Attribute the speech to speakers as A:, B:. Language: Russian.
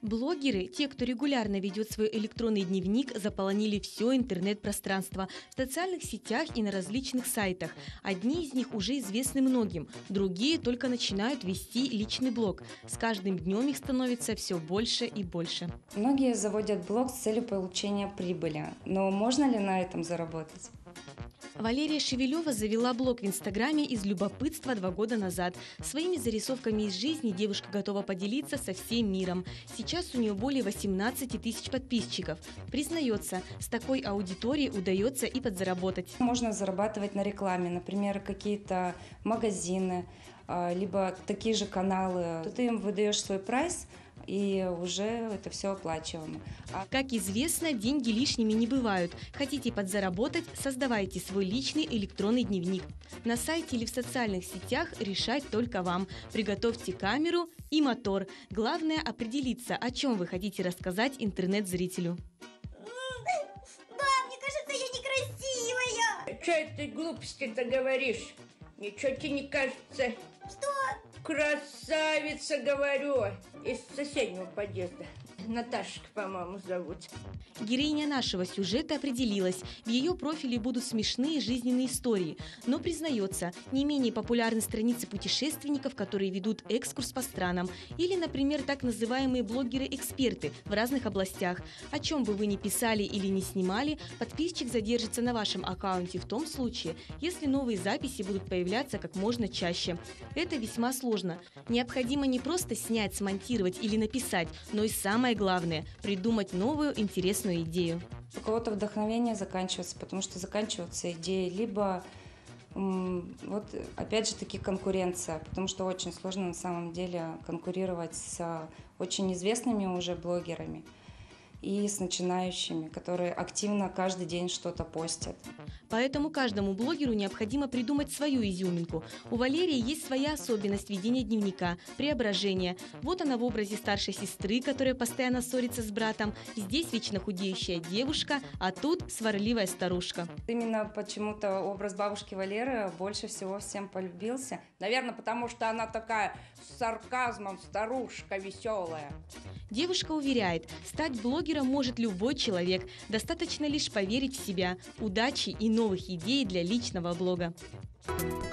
A: Блогеры, те, кто регулярно ведет свой электронный дневник, заполонили все интернет-пространство в социальных сетях и на различных сайтах. Одни из них уже известны многим, другие только начинают вести личный блог. С каждым днем их становится все больше и больше.
B: Многие заводят блог с целью получения прибыли, но можно ли на этом заработать?
A: Валерия Шевелева завела блог в Инстаграме из любопытства 2 года назад. Своими зарисовками из жизни девушка готова поделиться со всем миром. Сейчас у нее более 18 тысяч подписчиков. Признается, с такой аудиторией удается и подзаработать.
B: Можно зарабатывать на рекламе, например, какие-то магазины, либо такие же каналы. Ты им выдаешь свой прайс, и уже это все оплачиваемо.
A: Как известно, деньги лишними не бывают. Хотите подзаработать – создавайте свой личный электронный дневник. На сайте или в социальных сетях решать только вам. Приготовьте камеру и мотор. Главное – определиться, о чем вы хотите рассказать интернет-зрителю.
C: Мне кажется, я некрасивая.
D: Че ты глупости-то говоришь? Ничего тебе не кажется.
C: Что?
D: Красавица, говорю, из соседнего подъезда. Наташка, по-моему, зовут.
A: Героиня нашего сюжета определилась. В ее профиле будут смешные жизненные истории. Но признается, не менее популярны страницы путешественников, которые ведут экскурс по странам. Или, например, так называемые блогеры-эксперты в разных областях. О чем бы вы ни писали или не снимали, подписчик задержится на вашем аккаунте в том случае, если новые записи будут появляться как можно чаще. Это весьма сложно. Необходимо не просто снять, смонтировать или написать, но и самое главное – придумать новую интересную идею.
B: У кого-то вдохновение заканчивается, потому что заканчиваются идеи, либо вот опять же таки конкуренция, потому что очень сложно на самом деле конкурировать с очень известными уже блогерами и с начинающими, которые активно каждый день что-то постят.
A: Поэтому каждому блогеру необходимо придумать свою изюминку. У Валерии есть своя особенность ведения дневника – преображение. Вот она в образе старшей сестры, которая постоянно ссорится с братом. Здесь вечно худеющая девушка, а тут сварливая старушка.
B: Именно почему-то образ бабушки Валеры больше всего всем полюбился. Наверное, потому что она такая с сарказмом, старушка веселая.
A: Девушка уверяет, стать блогером может любой человек. Достаточно лишь поверить в себя. Удачи и новых идей для личного блога.